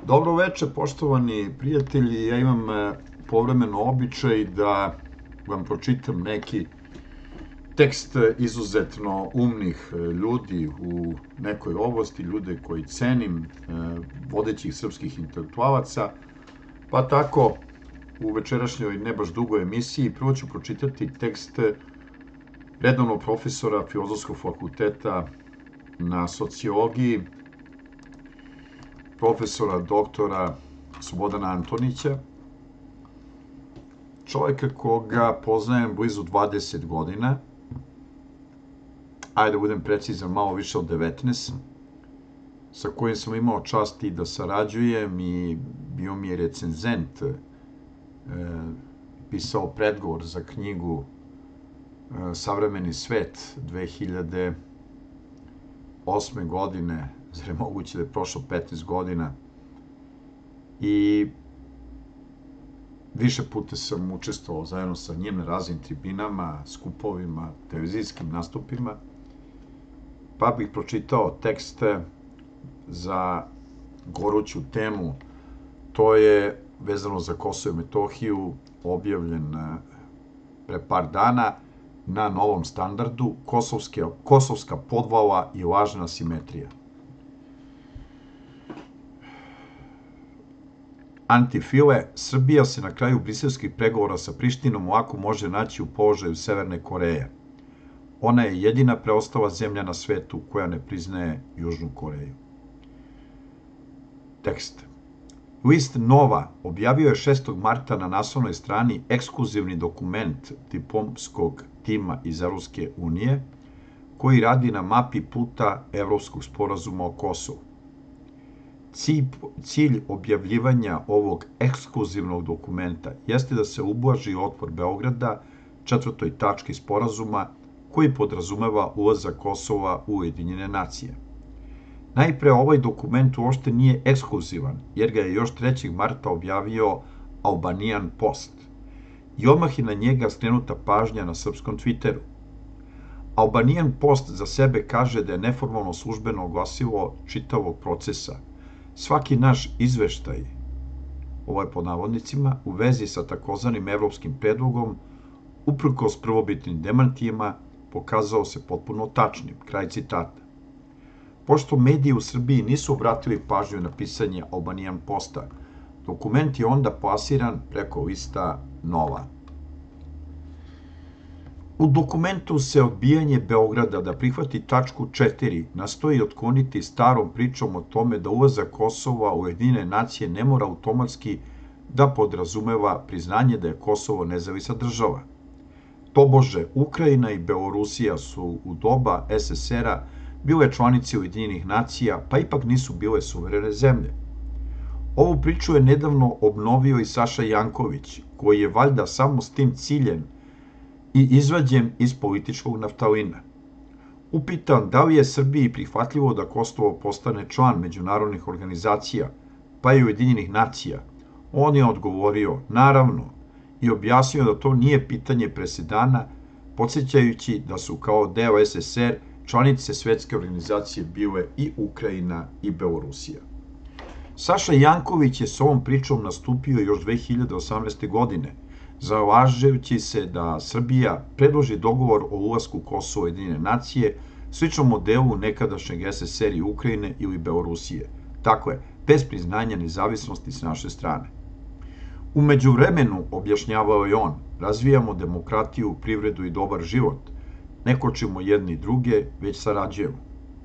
Dobro veče, poštovani prijatelji. Ja imam povremeno običaj da vam pročitam neki tekst izuzetno umnih ljudi u nekoj oblasti, ljude koji cenim, vodećih srpskih intelektualaca. Pa tako, u večerašnjoj ne baš dugoj emisiji, prvo ću pročitati tekst redovnog profesora Filozofskog fakulteta na sociologiji, profesora doktora Slobodana Antonića, čovjeka koga poznajem blizu 20 godina, ajde da budem precizan, malo više od 19, sa kojim sam imao čast i da sarađujem i bio mi je recenzent, pisao predgovor za knjigu Savremeni svet 2008. godine, zar je moguće da je prošlo 15 godina, i više puta sam učestvovao zajedno sa njim na raznim tribinama, skupovima, televizijskim nastupima, pa bih pročitao tekst za goruću temu. To je vezano za Kosovo i Metohiju, objavljen pre par dana na Novom standardu, Kosovska podvala i lažna simetrija. Antifile, Srbija se na kraju briselskih pregovora sa Prištinom lako može naći u položaju Severne Koreje. Ona je jedina preostala zemlja na svetu koja ne priznaje Južnu Koreju. Tekst. List Nova objavio je 6. marta na naslovnoj strani ekskluzivni dokument diplomskog tima iz Evropske unije koji radi na mapi puta Evropskog sporazuma o Kosovu. Cilj objavljivanja ovog ekskluzivnog dokumenta jeste da se ublaži otpor Beograda četvrtoj tački sporazuma koji podrazumeva ulazak Kosova u Ujedinjene nacije. Najpre, ovaj dokument uopšte nije ekskluzivan, jer ga je još 3. marta objavio Albanian Post i odmah je na njega skrenuta pažnja na srpskom Twitteru. Albanian Post za sebe kaže da je neformalno službeno glasilo čitavog procesa. Svaki naš izveštaj, ovo je pod navodnicima, u vezi sa takozvanim evropskim predlogom, uprkos prvobitnim demantijima, pokazao se potpuno tačnim. Kraj citata. Pošto mediji u Srbiji nisu obratili pažnju na pisanje Albanian Posta, dokument je onda plasiran preko lista Nova. U dokumentu se odbijanje Beograda da prihvati tačku 4 nastoji otkloniti starom pričom o tome da ulazak Kosova u Ujedinjene nacije ne mora automatski da podrazumeva priznanje da je Kosovo nezavisna država. Tobože, Ukrajina i Belorusija su u doba SSR-a bile članice Ujedinjenih nacija, pa ipak nisu bile suverene zemlje. Ovu priču je nedavno obnovio i Saša Janković, koji je valjda samo s tim ciljem i izvađen iz političkog naftalina. Upitan da li je Srbiji prihvatljivo da Kosovo postane član međunarodnih organizacija, pa i Ujedinjenih nacija, on je odgovorio naravno i objasnio da to nije pitanje presedana, podsjećajući da su kao deo SSR članice svetske organizacije bile i Ukrajina i Belorusija. Saša Janković je s ovom pričom nastupio još 2018. godine, zalažujući se da Srbija predloži dogovor o ulasku Kosova u Ujedinjene nacije, sličnom modelu nekadašnjeg SSR i Ukrajine ili Belorusije, dakle, bez priznanja nezavisnosti s naše strane. U međuvremenu, objašnjavao je on, razvijamo demokratiju, privredu i dobar život, ne kočimo jedni druge, već sarađujemo.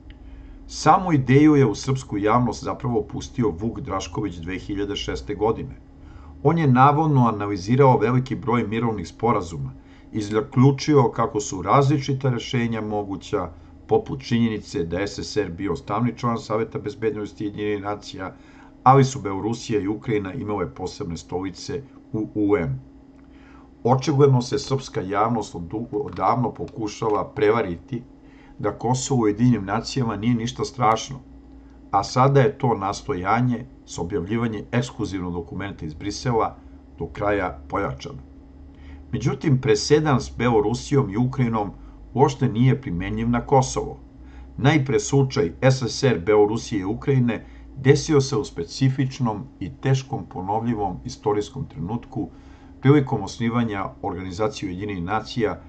Samu ideju je u srpsku javnost zapravo pustio Vuk Drašković 2006. godine. On je navodno analizirao veliki broj mirovnih sporazuma i zaključio kako su različita rešenja moguća, poput činjenice da je SSR bio stalni član Saveta bezbednosti Ujedinjenih nacija, ali su Belorusija i Ukrajina imale posebne stolice u UN. Očigledno se srpska javnost odavno pokušala prevariti da Kosovo u Ujedinjenim nacijama nije ništa strašno, a sada je to nastojanje s objavljivanjem ekskluzivnog dokumenta iz Brisela do kraja pojačano. Međutim, presedan s Belorusijom i Ukrajinom uopšte nije primenjiv na Kosovo. Najpre slučaj SSR, Belorusije i Ukrajine desio se u specifičnom i teškom ponovljivom istorijskom trenutku prilikom osnivanja Organizacije Ujedinjenih nacija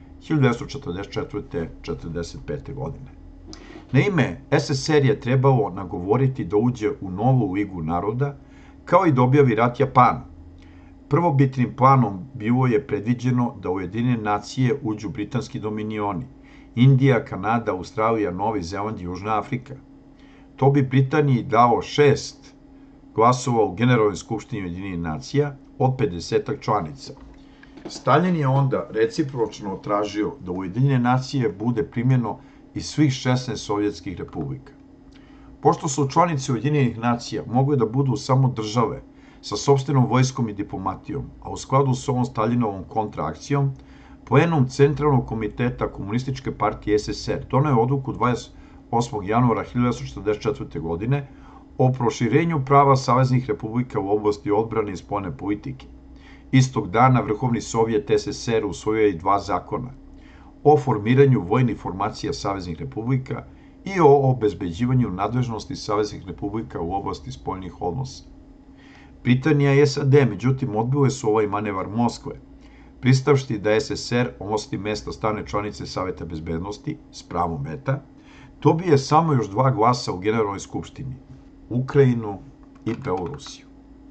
1944-45. godine. Naime, SSR je trebalo nagovoriti da uđe u novu ligu naroda, kao i da objavi rat Japanu. Prvobitnim planom bilo je predviđeno da u Ujedinjene nacije uđu britanski dominioni, Indija, Kanada, Australija, Novi Zeland i Južna Afrika. To bi Britaniji dao 6 glasova u Generalnoj skupštini Ujedinjenih nacija od 50 članica. Stalin je onda recipročno tražio da u Ujedinjene nacije bude primljeno i svih 16 sovjetskih republika. Pošto su članice Ujedinjenih nacija mogle da budu samo države sa sopstvenom vojskom i diplomatijom, a u skladu s ovom Staljinovom kontraakcijom, plenum Centralnog komiteta Komunističke partije SSR doneo je odluku 28. januara 1944. godine o proširenju prava saveznih republika u oblasti odbrane i spoljne politike. Istog dana Vrhovni sovjet SSR usvojio je i 2 zakona o formiranju vojnih formacija saveznih republika i o obezbeđivanju nadležnosti saveznih republika u oblasti spoljnih odnosa. Britanija i SAD, međutim, odbile su ovaj manevar Moskve, pristavšti da SSR omosti mesta stalne članice Saveta bezbednosti s pravom veta, dobije samo još 2 glasa u Generalnoj skupštini, Ukrajinu i Belorusiju.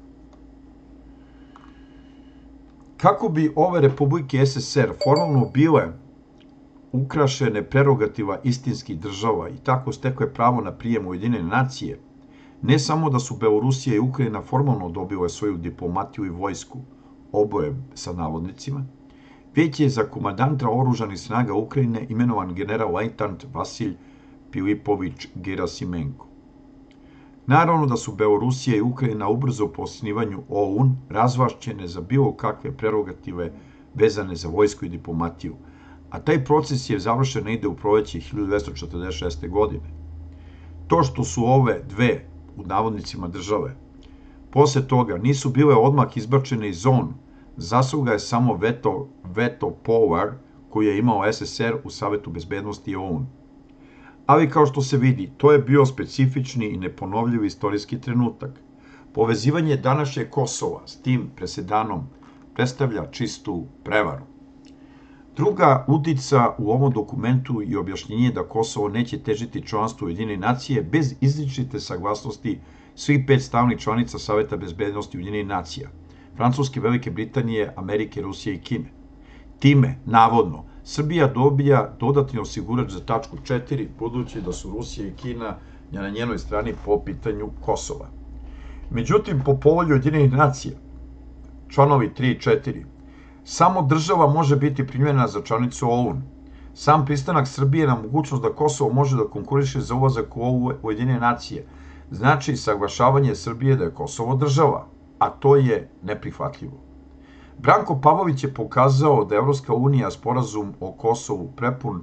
Kako bi ove republike SSR formalno bile ukrašene prerogativa istinskih država i tako stekle pravo na prijem u Ujedinjene nacije, ne samo da su Belorusija i Ukrajina formalno dobile svoju diplomatiju i vojsku, oboje sa navodnicima, već je za komandanta oružanih snaga Ukrajine imenovan general-lejtenant Vasilj Pilipović Gerasimenko. Naravno da su Belorusija i Ukrajina ubrzo po osnivanju OUN razvlašćene za bilo kakve prerogative vezane za vojsku i diplomatiju, a taj proces je završen negde u proleće 1946. godine. To što su ove dve, u navodnicima, države posle toga nisu bile odmah izbačene iz OUN, zasluga je samo veto power koji je imao SSR u Savetu bezbednosti OUN. Ali kao što se vidi, to je bio specifični i neponovljiv istorijski trenutak. Povezivanje današnjeg Kosova s tim presedanom predstavlja čistu prevaru. Druga udica u ovom dokumentu je objašnjenje da Kosovo neće težiti članstvu Ujedinjenih nacije bez izričite saglasnosti svih 5 stalnih članica Saveta bezbednosti Ujedinjenih nacija, Francuske, Velike Britanije, Amerike, Rusije i Kine. Time, navodno, Srbija dobija dodatni osigurač za tačku 4, budući da su Rusija i Kina na njenoj strani po pitanju Kosova. Međutim, po povolju Ujedinjenih nacija, članovi 3 i 4, samo država može biti primljena za članicu OUN. Sam pristanak Srbije na mogućnost da Kosovo može da konkuriše za ulazak u Ujedinjene nacije znači saglašavanje Srbije da je Kosovo država, a to je neprihvatljivo. Branko Pavlović je pokazao da je Evropska unija sporazum o Kosovu prepun,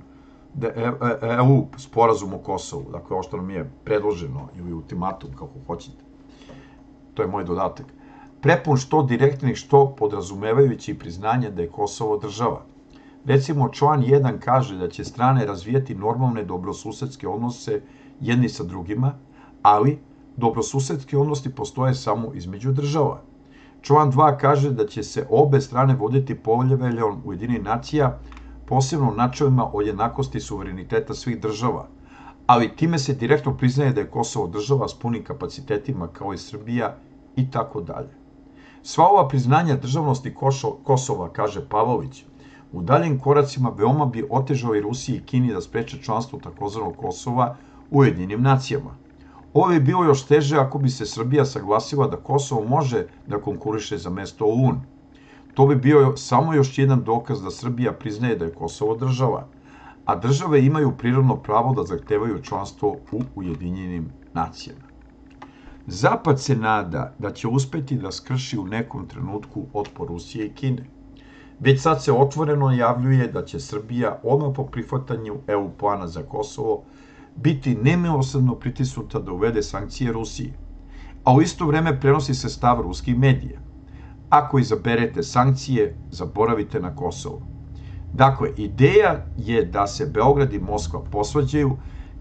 EU sporazum o Kosovu, dakle ovo što nam je predloženo ili ultimatum, kako hoćete, to je moj dodatak, prepun što direktnih, što podrazumevajući priznanje da je Kosovo država. Recimo, član 1 kaže da će strane razvijati normalne dobrosusedske odnose jedni sa drugima, ali dobrosusedski odnosi postoje samo između država. Član 2 kaže da će se obe strane voditi poveljom Ujedinjenih nacija, posebno načelima o jednakosti suvereniteta svih država, ali time se direktno priznaje da je Kosovo država s punim kapacitetima kao i Srbija i tako dalje. Sva ova priznanja državnosti Kosova, kaže Pavlović, u daljim koracima veoma bi otežao i Rusiji i Kini da spreče članstvo takozvanog Kosova u Ujedinjenim nacijama. Ovo je bilo još teže ako bi se Srbija saglasila da Kosovo može da konkuriše za mesto u UN. To bi bio samo još jedan dokaz da Srbija priznaje da je Kosovo država, a države imaju prirodno pravo da zahtevaju članstvo u Ujedinjenim nacijama. Zapad se nada da će uspeti da skrši u nekom trenutku otpor Rusije i Kine. Već sad se otvoreno javljuje da će Srbija odmah po prihvatanju EU plana za Kosovo biti nemilosrdno pritisnuta da uvede sankcije Rusiji, a u isto vreme prenosi se stav ruskih medija. Ako izaberete sankcije, zaboravite na Kosovo. Dakle, ideja je da se Beograd i Moskva posvađaju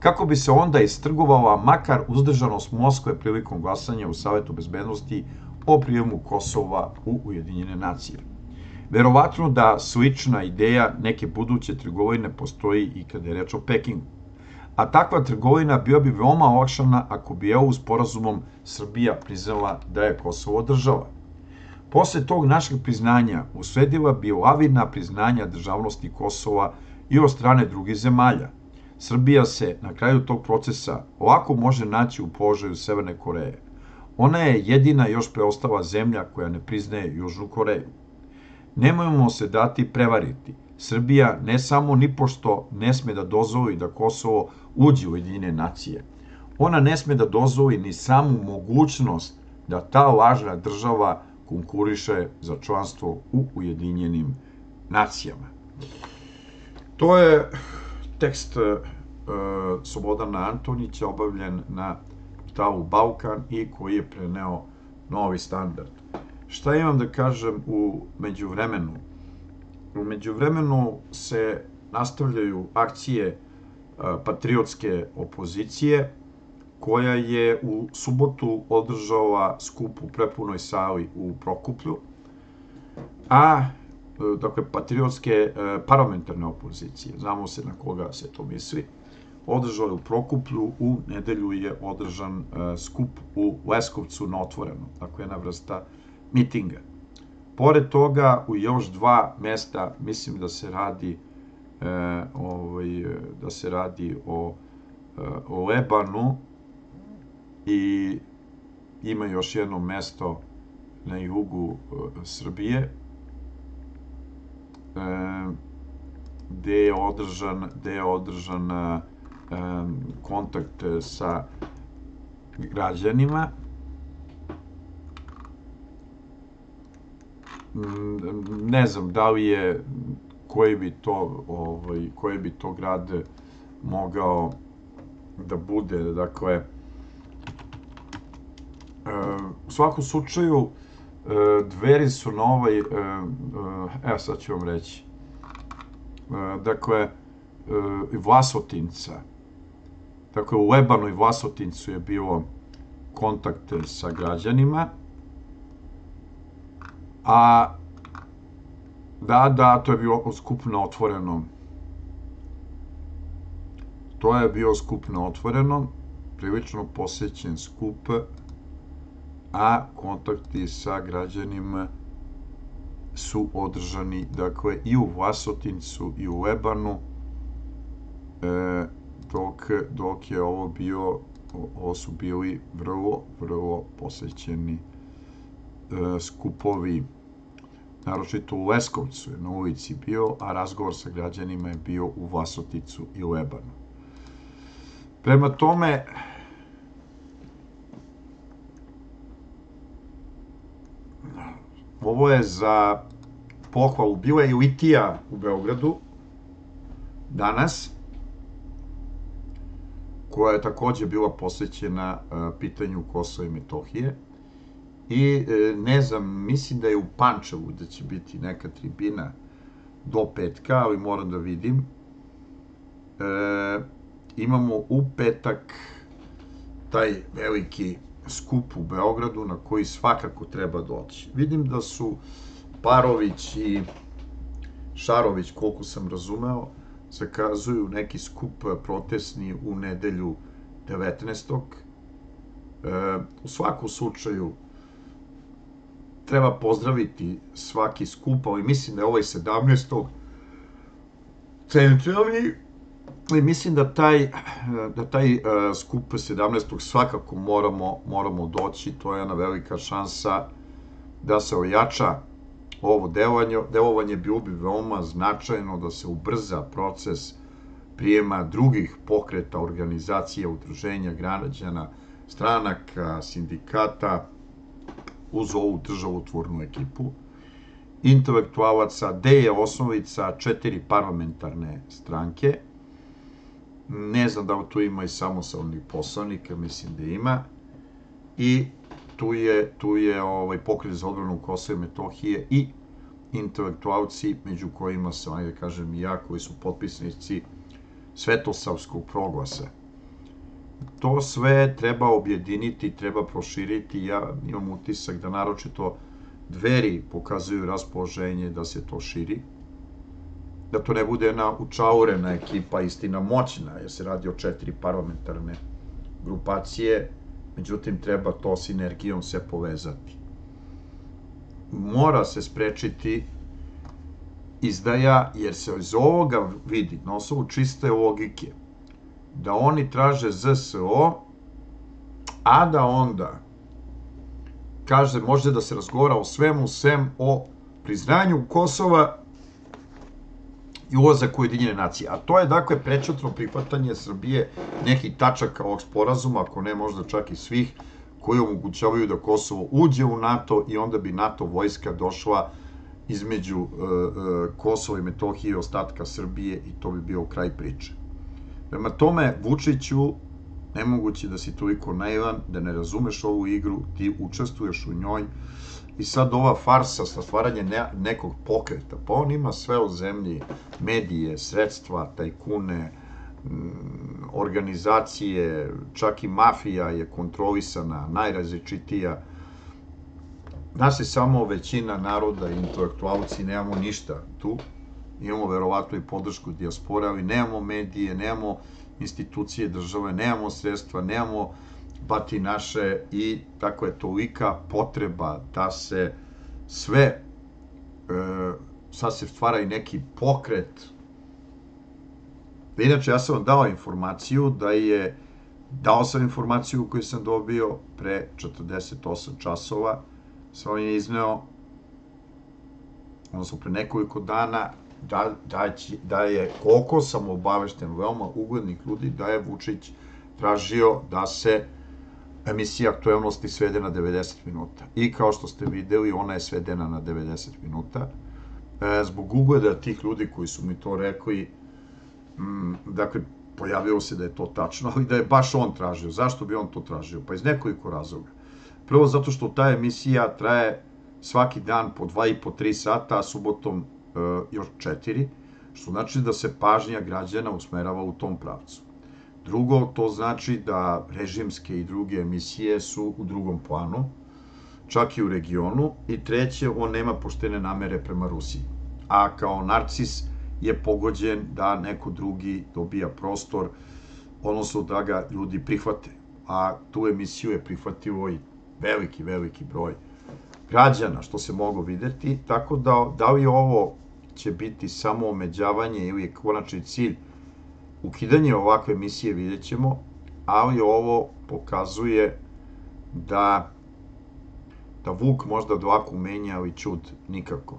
kako bi se onda istrgovala makar uzdržanost Moskve prilikom glasanja u Savetu bezbednosti o prijemu Kosova u Ujedinjene nacije. Verovatno da slična ideja neke buduće trgovine postoji i kada je reč o Pekingu. A takva trgovina bio bi veoma olakšana ako bi EU sporazumom Srbija priznala da je Kosovo država. Posle tog našeg priznanja usledila bi lavina priznanja državnosti Kosova i od strane drugih zemalja. Srbija se na kraju tog procesa lako može naći u položaju Severne Koreje. Ona je jedina još preostala zemlja koja ne priznaje Južnu Koreju. Nemojmo se dati prevariti. Srbija ne samo nipošto ne sme da dozvoli da Kosovo uđe u Ujedinjene nacije. Ona ne sme da dozvoli ni samu mogućnost da ta lažna država konkuriše za članstvo u Ujedinjenim nacijama. To je tekst Slobodana Antonića objavljen na portalu Balkan i koji je preneo Novi standard. Šta imam da kažem u međuvremenu? U međuvremenu se nastavljaju akcije patriotske opozicije, koja je u subotu održala skup u prepunoj sali u Prokuplju, a dakle, patriotske parlamentarne opozicije, znamo se na koga se to misli, održala je u Prokuplju, u nedelju je održan skup u Leskovcu na otvorenom, dakle jedna vrsta mitinga. Pored toga, u još dva mesta, mislim da se radi o Lebanu i ima još jedno mesto na jugu Srbije, gde je održan kontakt sa građanima. Ne znam da li je koji bi to grad mogao da bude, dakle, u svakom slučaju Dveri su na evo sad ću vam reći, dakle, Vlasotinca, dakle u Lebanu i Vlasotincu je bilo kontakt sa građanima, a da, to je bio skup na otvorenom. To je bio skup na otvorenom, prilično posećen skup, a kontakti sa građanima su održani, dakle, i u Vlasotincu i u Lebanu, dok je ovo su bili vrlo posećeni skupovi, naročito u Leskovcu je na ulici bio, a razgovor sa građanima je bio u Vlasotincu i Lebanu. Prema tome, ovo je za pohvalu. Bila je i litija u Beogradu danas, koja je takođe bila posvećena pitanju Kosova i Metohije. I ne znam, mislim da je u Pančevu da će biti neka tribina do petka, ali moram da vidim. Imamo u petak taj veliki skup u Beogradu na koji svakako treba doći. Vidim da su Parović i Šarović, koliko sam razumeo, zakazuju neki skup protestni u nedelju 19. U svakom slučaju treba pozdraviti svaki skup, ali mislim da je ovaj 17. centralni, i mislim da taj skup 17. svakako moramo doći. To je jedna velika šansa da se ojača ovo delovanje. Bilo bi veoma značajno da se ubrza proces prijema drugih pokreta, organizacija, udruženja građana, stranaka, sindikata uz ovu državotvornu ekipu intelektualaca, gde je osnovica 4 parlamentarne stranke. Ne znam da li tu ima i samostalnih poslanika, mislim da ima. I tu je pokret za odbranu Kosova i Metohije i intelektualci, među kojima sam, ajde kažem i ja, koji su potpisnici Svetosavskog proglasa. to sve treba objediniti, treba proširiti. Ja imam utisak da naročito Dveri pokazuju raspoloženje da se to širi, da to ne bude jedna učaurena ekipa, istina moćna, jer se radi o 4 parlamentarne grupacije, međutim treba to sinergijom sve povezati. Mora se sprečiti izdaja, jer se iz ovoga vidi, na osnovu čiste logike, da oni traže ZSO, a da onda kaže može da se razgovara o svemu, sem o priznanju Kosova i ulazak u Ujedinjene nacije. A to je, dakle, prečutno prihvatanje Srbije nekih tačaka ovog sporazuma, ako ne možda čak i svih, koji omogućavaju da Kosovo uđe u NATO i onda bi NATO vojska došla između Kosova i Metohije i ostatka Srbije i to bi bio kraj priče. Prema tome, Vučiću, nemoguće da si toliko naivan, da ne razumeš ovu igru, ti učestvuješ u njoj i sad ova farsa sa stvaranjem nekog pokreta, pa on ima sve u zemlji, medije, sredstva, tajkune, organizacije, čak i mafija je kontrolisana, najrazličitija. Nas je samo većina naroda i intelektualci, nemamo ništa tu, imamo verovatno i podršku dijaspore, ali nemamo medije, nemamo institucije države, nemamo sredstva, nemamo batinaše i tako je tolika potreba da se sve, sad se stvara i neki pokret. Inače, ja sam vam dao informaciju dao sam informaciju koju sam dobio pre 48 časova, sam vam je izneo, odnosno pre nekoliko dana, da je, koliko sam obavešten, veoma uglednih ljudi, da je Vučić tražio da se emisija aktuelnosti svede na 90 minuta. I kao što ste videli, ona je svedena na 90 minuta. Zbog ugleda tih ljudi koji su mi to rekli, dakle, pojavilo se da je to tačno, ali da je baš on tražio. Zašto bi on to tražio? Pa iz nekoliko razloga. Prvo, zato što ta emisija traje svaki dan po 2,5-3 sata, a subotom još 4, što znači da se pažnja građana usmerava u tom pravcu. Drugo, to znači da režimske i druge emisije su u drugom planu, čak i u regionu. I treće, on nema poštene namere prema Rusiji. A kao narcis je pogođen da neko drugi dobija prostor, odnosno da ga ljudi prihvate. A tu emisiju je prihvatio i veliki broj građana, što se moglo videti. Tako da li ovo će biti samo omeđavanje ili je konačni cilj ukidanje ovakve emisije, vidjet ćemo, ali ovo pokazuje da Vuk možda dlaku menja, ali čud nikako.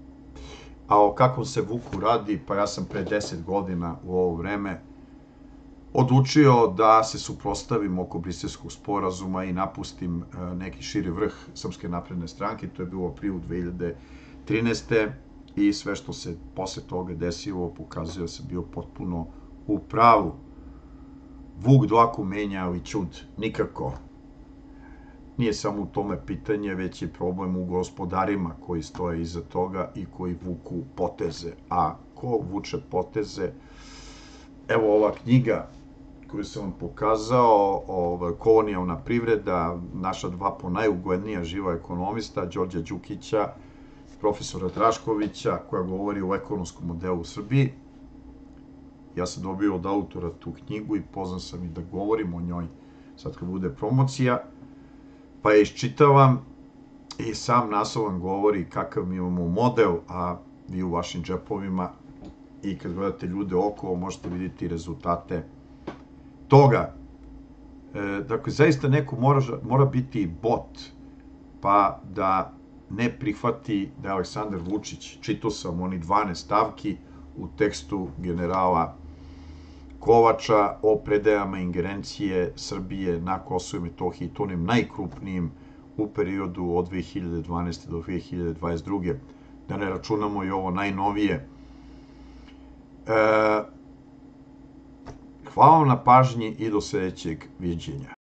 A o kakvom se Vuku radi, pa ja sam pre 10 godina u ovo vreme odlučio da se suprotstavim oko Briselskog sporazuma i napustim neki širi vrh Srpske napredne stranke, to je bilo u aprilu 2013. I sve što se posle toga desilo pokazuje da sam bio potpuno u pravu. Vuk dlaku menja, ali čud nikako. Nije samo u tome pitanje, već je problem u gospodarima koji stoje iza toga i koji vuku poteze. A ko vuče poteze? Evo ova knjiga koju sam vam pokazao, Kolonijalna privreda, naša dva najuglednija živa ekonomista, Đorđa Đukića, profesora Draškovića, koja govori o ekonomskom modelu u Srbiji. Ja sam dobio od autora tu knjigu i pozvan sam i da govorim o njoj sad kad bude promocija, pa je iščitavam i sam naslov govori kakav mi imamo model, a vi u vašim džepovima, i kad gledate ljude okolo možete vidjeti rezultate toga. Dakle, zaista neko mora biti bot, pa da ne prihvati da je Aleksandar Vučić, čitao sam oni 12 stavki u tekstu generala Kovača o predajama ingerencije Srbije na Kosovo i Metohiji, to onim najkrupnijim u periodu od 2012. do 2022. Da ne računamo i ovo najnovije. Hvala vam na pažnji i do sledećeg viđenja.